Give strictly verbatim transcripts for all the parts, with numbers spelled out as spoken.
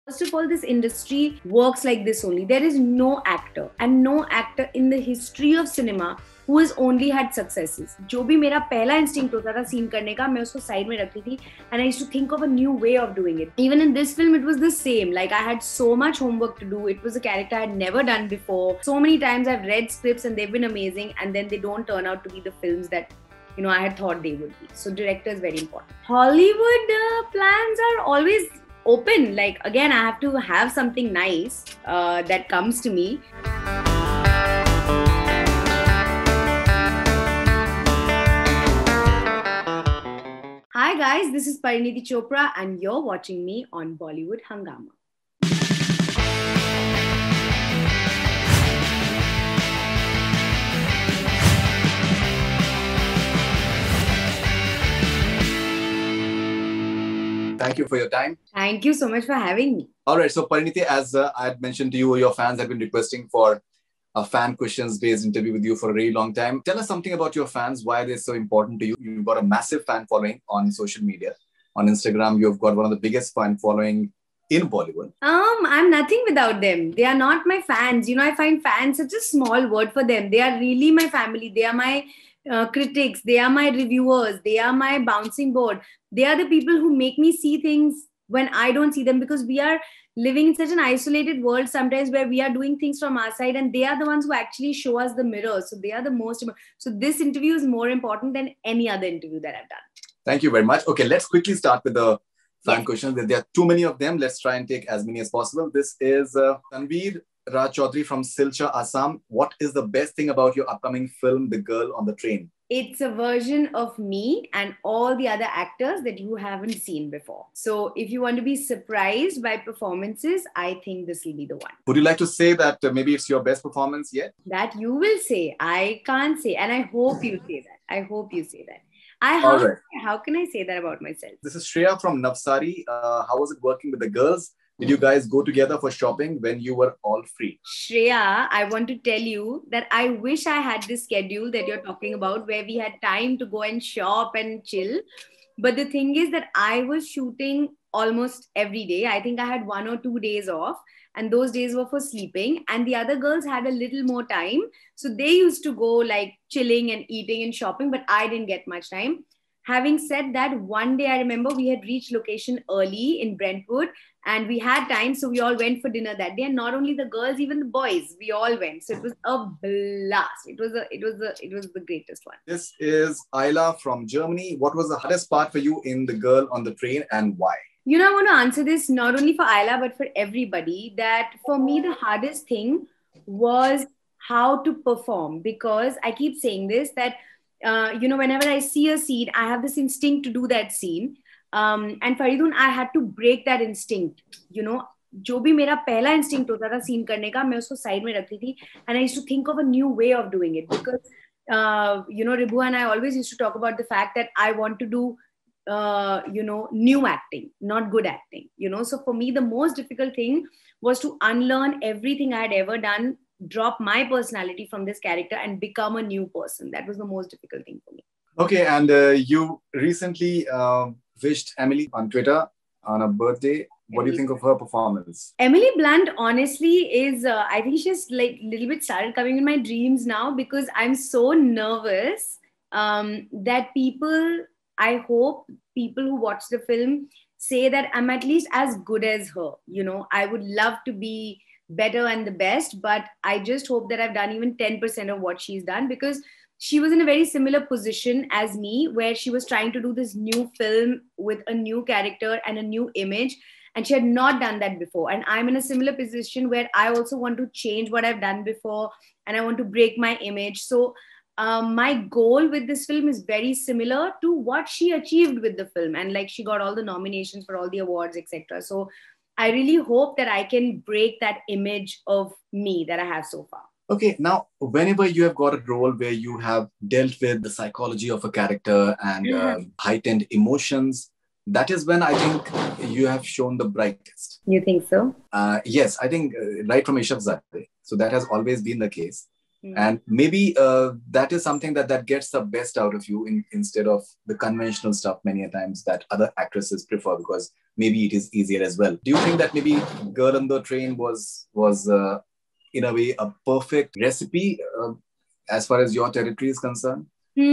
First of all, this industry works like this only. There is no actor and no actor in the history of cinema who has only had successes. जो भी मेरा पहला instinct होता था scene करने का, मैं उसको side में रखती थी, and I used to think of a new way of doing it. Even in this film, it was the same. Like I had so much homework to do. It was a character I had never done before. So many times I've read scripts and they've been amazing, and then they don't turn out to be the films that you know I had thought they would be. So director is very important. Hollywood uh, plans are always open. Like again, I have to have something nice uh, that comes to me. Hi guys, this is Pariniti Chopra and you're watching me on Bollywood Hungama. Thank you for your time. Thank you so much for having me. All right. So, Pariniti, as uh, I had mentioned to you, your fans have been requesting for a fan questions-based interview with you for a really long time. Tell us something about your fans, why they're so important to you. You've got a massive fan following on social media. On Instagram, you've got one of the biggest fan following in Bollywood. Um, I'm nothing without them. They are not my fans. You know, I find fans such a small word for them. They are really my family. They are my uh, critics. They are my reviewers. They are my bouncing board. They are the people who make me see things when I don't see them, because we are living in such an isolated world sometimes where we are doing things from our side and they are the ones who actually show us the mirror. So they are the most. So this interview is more important than any other interview that I've done. Thank you very much. Okay, let's quickly start with the fan Yes. questions. There are too many of them. Let's try and take as many as possible. This is uh, Tanveer Raj Chaudhary from Silchar, Assam. What is the best thing about your upcoming film, The Girl on the Train? It's a version of me and all the other actors that you haven't seen before. So if you want to be surprised by performances, I think this will be the one. Would you like to say that uh, maybe it's your best performance yet? That you will say. I can't say. And I hope you say that. I hope you say that. I how, All right. how can I say that about myself? This is Shreya from Navsari. Uh, how was it working with the girls? Did you guys go together for shopping when you were all free? Shreya, I want to tell you that I wish I had this schedule that you're talking about where we had time to go and shop and chill. But the thing is that I was shooting almost every day. I think I had one or two days off, and those days were for sleeping. And the other girls had a little more time. So they used to go like chilling and eating and shopping, but I didn't get much time. Having said that, one day I remember we had reached location early in Brentwood and we had time. So we all went for dinner that day. And not only the girls, even the boys, we all went. So it was a blast. It was a, it was a, it was the greatest one. This is Ayla from Germany. What was the hardest part for you in The Girl on the Train and why? You know, I want to answer this not only for Ayla, but for everybody, that for me, the hardest thing was how to perform, because I keep saying this, that Uh, you know, whenever I see a scene, I have this instinct to do that scene. Um, and Faridun, I had to break that instinct. You know, जो भी मेरा पहला instinct होता था scene करने का, मैं उसको side में रखती थी. And I used to think of a new way of doing it, because, uh, you know, Ribhu and I always used to talk about the fact that I want to do, uh, you know, new acting, not good acting. You know, so for me, the most difficult thing was to unlearn everything I had ever done, drop my personality from this character and become a new person. That was the most difficult thing for me. Okay, and uh, you recently uh, wished Emily on Twitter on her birthday. What do you think of her performance? Emily Blunt, honestly, is, uh, I think she's like a little bit started coming in my dreams now, because I'm so nervous um, that people, I hope people who watch the film say that I'm at least as good as her. You know, I would love to be better and the best, but I just hope that I've done even ten percent of what she's done, because she was in a very similar position as me, where she was trying to do this new film with a new character and a new image, and she had not done that before. And I'm in a similar position where I also want to change what I've done before, and I want to break my image. So um, my goal with this film is very similar to what she achieved with the film, and like she got all the nominations for all the awards, etc. So I really hope that I can break that image of me that I have so far. Okay, now, whenever you have got a role where you have dealt with the psychology of a character and Mhm. uh, heightened emotions, that is when I think you have shown the brightest. You think so? Uh, yes, I think uh, right from Ishaq Zade. So that has always been the case. Mm. And maybe uh, that is something that that gets the best out of you in, instead of the conventional stuff many a times that other actresses prefer, because maybe it is easier as well. Do you think that maybe Girl on the Train was was uh, in a way a perfect recipe uh, as far as your territory is concerned?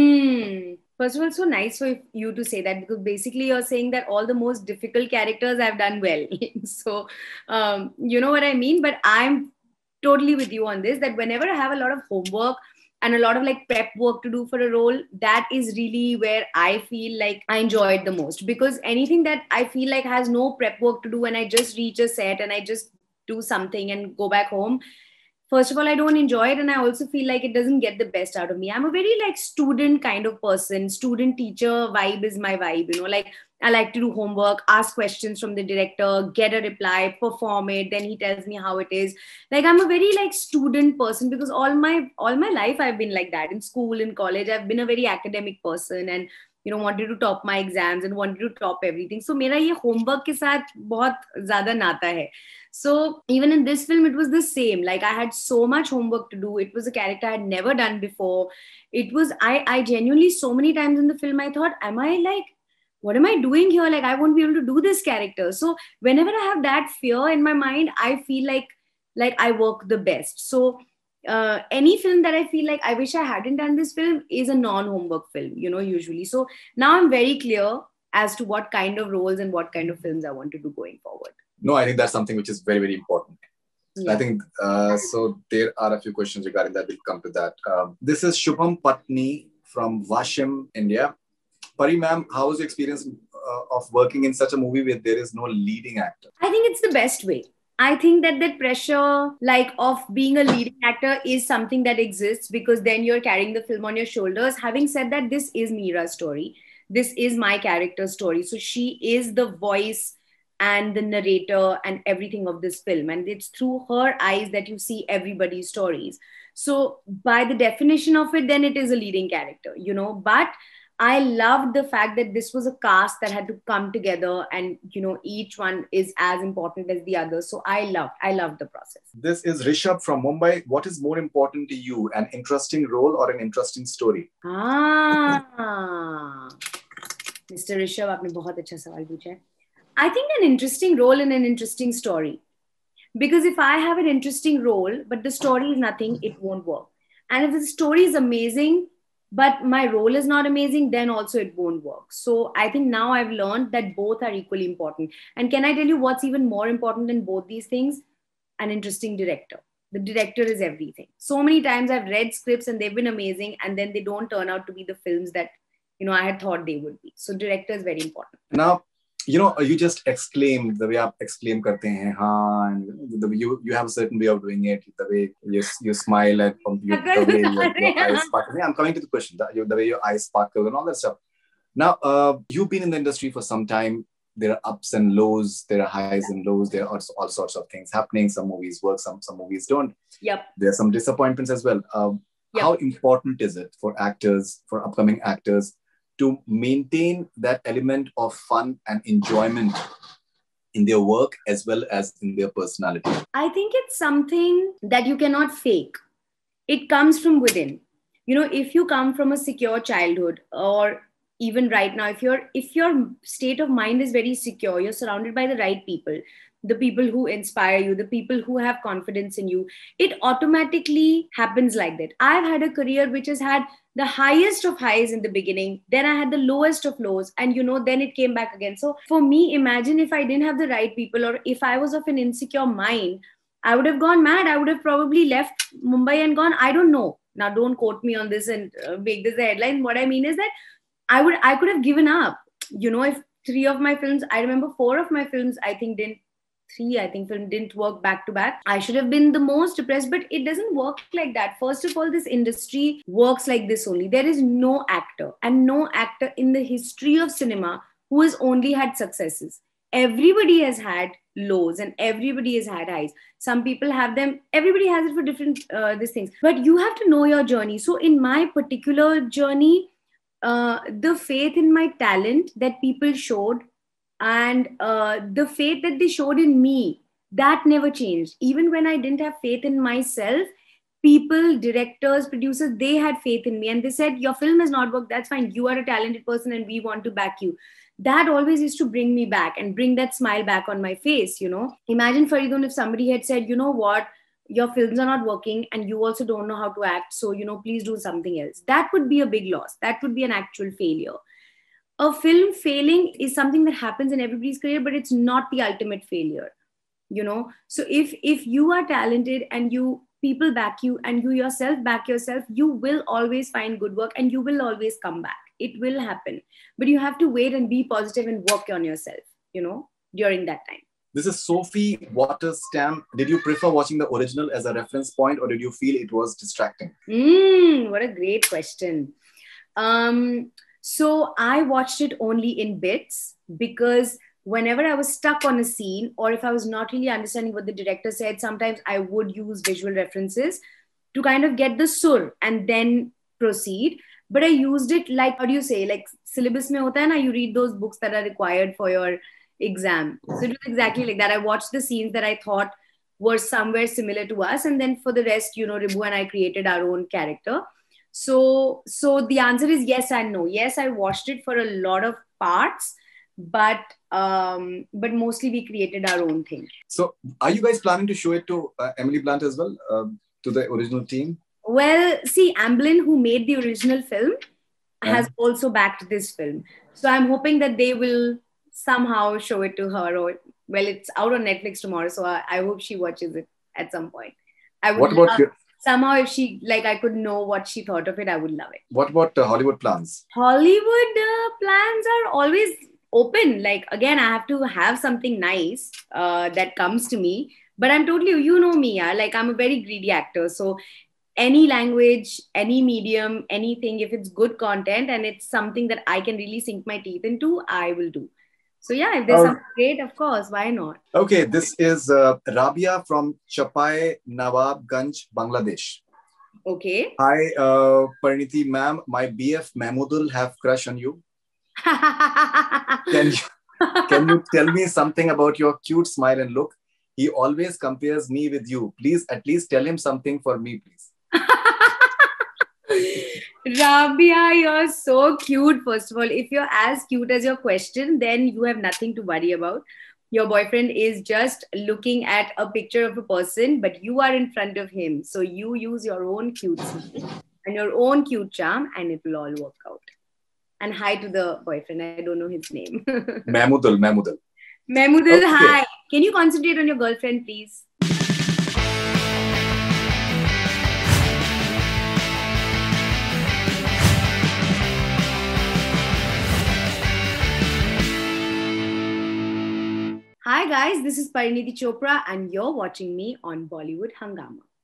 Hmm. First of all, so nice for you to say that, because basically you're saying that all the most difficult characters I've done well. So, um, you know what I mean? But I'm totally with you on this, that whenever I have a lot of homework and a lot of like prep work to do for a role, that is really where I feel like I enjoy it the most. Because anything that I feel like has no prep work to do and I just reach a set and I just do something and go back home, first of all, I don't enjoy it, and I also feel like it doesn't get the best out of me. I'm a very like student kind of person. Student teacher vibe is my vibe, you know, like I like to do homework, ask questions from the director, get a reply, perform it, then he tells me how it is. Like I'm a very like student person, because all my all my life I've been like that. In school, in college, I've been a very academic person, and you know, wanted to top my exams and wanted to top everything. So मेरा ये homework के साथ बहुत ज़्यादा नाता है. So even in this film, it was the same. Like I had so much homework to do. It was a character I had never done before. It was, I, I genuinely, so many times in the film, I thought, am I like, what am I doing here? Like I won't be able to do this character. So whenever I have that fear in my mind, I feel like, like I work the best. So uh, any film that I feel like I wish I hadn't done this film is a non-homework film, you know, usually. So now I'm very clear as to what kind of roles and what kind of films I want to do going forward. No, I think that's something which is very, very important. Yeah. I think, uh, so there are a few questions regarding that. We'll come to that. Um, this is Shubham Patni from Vashim, India. Pari ma'am, how was your experience uh, of working in such a movie where there is no leading actor? I think it's the best way. I think that that pressure, like of being a leading actor, is something that exists, because then you're carrying the film on your shoulders. Having said that, this is Meera's story. This is my character's story. So she is the voice and the narrator and everything of this film. And it's through her eyes that you see everybody's stories. So by the definition of it, then it is a leading character, you know, but I loved the fact that this was a cast that had to come together, and, you know, each one is as important as the other. So I loved, I loved the process. This is Rishabh from Mumbai. What is more important to you, an interesting role or an interesting story? Ah, Mister Rishabh, आपने बहुत अच्छा सवाल पूछा है. I think an interesting role and an interesting story. Because if I have an interesting role, but the story is nothing, it won't work. And if the story is amazing, but my role is not amazing, then also it won't work. So I think now I've learned that both are equally important. And can I tell you what's even more important than both these things? An interesting director. The director is everything. So many times I've read scripts and they've been amazing, and then they don't turn out to be the films that, you know, I had thought they would be. So director is very important. Now, you know, you just exclaim the way you exclaim karte hain, haan, the, you you have a certain way of doing it, the way you, you smile and you, the way your, your eyes sparkle. I'm coming to the question, the, the way your eyes sparkle and all that stuff. Now, uh, you've been in the industry for some time. There are ups and lows, there are highs and lows, there are all, all sorts of things happening. Some movies work, some, some movies don't. Yep. There are some disappointments as well. Um, yep. How important is it for actors, for upcoming actors, to maintain that element of fun and enjoyment in their work as well as in their personality? I think it's something that you cannot fake. It comes from within. You know, if you come from a secure childhood, or even right now, if your if your state of mind is very secure, you're surrounded by the right people, the people who inspire you, the people who have confidence in you, it automatically happens like that. I've had a career which has had the highest of highs in the beginning, then I had the lowest of lows, and you know, then it came back again. So for me, imagine if I didn't have the right people, or if I was of an insecure mind, I would have gone mad. I would have probably left Mumbai and gone, I don't know. Now, don't quote me on this and uh, make this a headline. What I mean is that I would, I could have given up. You know, if three of my films, I remember four of my films, I think didn't, three, I think film didn't work back to back. I should have been the most depressed, but it doesn't work like that. First of all, this industry works like this only. There is no actor and no actor in the history of cinema who has only had successes. Everybody has had lows and everybody has had highs. Some people have them, everybody has it for different uh, these things, but you have to know your journey. So in my particular journey, uh, the faith in my talent that people showed, and uh, the faith that they showed in me, that never changed. Even when I didn't have faith in myself, people, directors, producers, they had faith in me and they said, your film has not worked. That's fine. You are a talented person and we want to back you. That always used to bring me back and bring that smile back on my face, you know. Imagine, Faridun, if somebody had said, you know what, your films are not working and you also don't know how to act. So, you know, please do something else. That would be a big loss. That would be an actual failure. A film failing is something that happens in everybody's career, but it's not the ultimate failure, you know. So if if you are talented and you people back you and you yourself back yourself, you will always find good work and you will always come back. It will happen, but you have to wait and be positive and work on yourself, you know, during that time. This is Sophie Waterstam. Did you prefer watching the original as a reference point or did you feel it was distracting? Mm, what a great question. Um, so I watched it only in bits because whenever I was stuck on a scene or if I was not really understanding what the director said, sometimes I would use visual references to kind of get the sur and then proceed. But I used it like, how do you say, like syllabus mein hota hai na, you read those books that are required for your exam. So it was exactly like that. I watched the scenes that I thought were somewhere similar to us. And then for the rest, you know, Ribu and I created our own character. So, so the answer is yes and no. Yes, I watched it for a lot of parts, but um, but mostly we created our own thing. So are you guys planning to show it to uh, Emily Blunt as well, uh, to the original team? Well, see, Amblin, who made the original film, has yeah. also backed this film. So I'm hoping that they will somehow show it to her. Or well, it's out on Netflix tomorrow, so I, I hope she watches it at some point. I would what about love, your... somehow if she, like, I could know what she thought of it, I would love it. What about uh, Hollywood plans? Hollywood uh, plans are always open. Like, again, I have to have something nice uh, that comes to me. But I'm totally, you know me, yeah? Like I'm a very greedy actor. So any language, any medium, anything, if it's good content and it's something that I can really sink my teeth into, I will do. So yeah, if there's oh. something great, of course, why not? Okay, this is uh, Rabia from Chapai Nawabganj, Bangladesh. Okay. Hi, uh, Pariniti ma'am. My B F Mahmudul have crush on you. Can you, can you tell me something about your cute smile and look? He always compares me with you. Please, at least tell him something for me, please. Rabia, you're so cute. First of all, if you're as cute as your question, then you have nothing to worry about. Your boyfriend is just looking at a picture of a person, but you are in front of him. So you use your own cute smile and your own cute charm and it will all work out. And hi to the boyfriend. I don't know his name. Mahmudul, Mahmudul. Mahmudul, okay. Hi. Can you concentrate on your girlfriend, please? Hi guys, this is Pariniti Chopra and you're watching me on Bollywood Hungama.